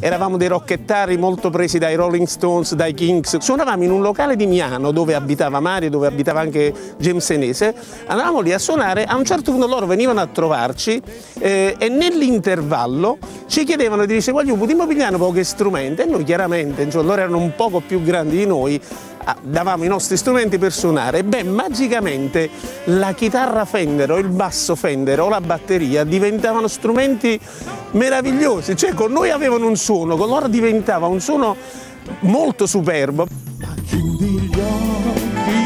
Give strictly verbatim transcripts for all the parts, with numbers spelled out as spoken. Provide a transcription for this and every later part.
eravamo dei rockettari molto presi dai Rolling Stones, dai Kings. Suonavamo in un locale di Miano dove abitava Mario, dove abitava anche James Senese, andavamo lì a suonare, a un certo punto loro venivano a trovarci eh, e nell'intervallo ci chiedevano di dire voglio potremmo pigliare pochi strumenti e noi chiaramente, cioè, loro erano un poco più grandi di noi, davamo i nostri strumenti per suonare e beh, magicamente la chitarra Fender o il basso Fender o la batteria diventavano strumenti meravigliosi, cioè con noi avevano un suono, con loro diventava un suono molto superbo. Ma chiudi gli occhi,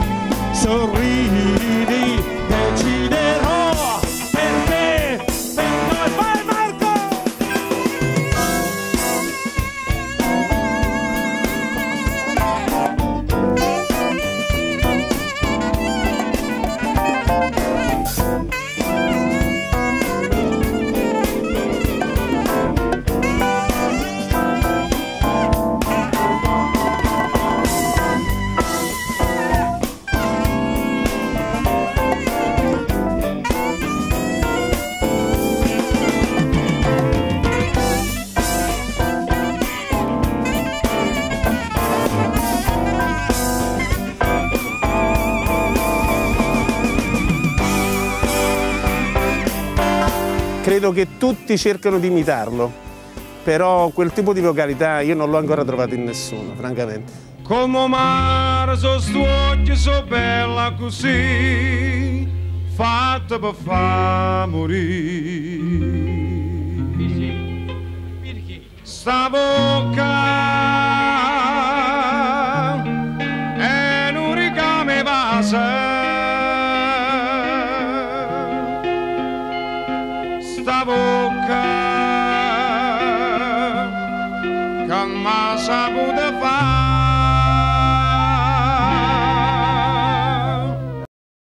sorridi, deciderò per te, per noi. Vai Marco! Credo che tutti cercano di imitarlo, però quel tipo di vocalità io non l'ho ancora trovato in nessuno, francamente. Come mare so stuocchi, so bella così, fatta per far morire. Sta bocca è un ricame base. Sta bocca che m'ha saputo fare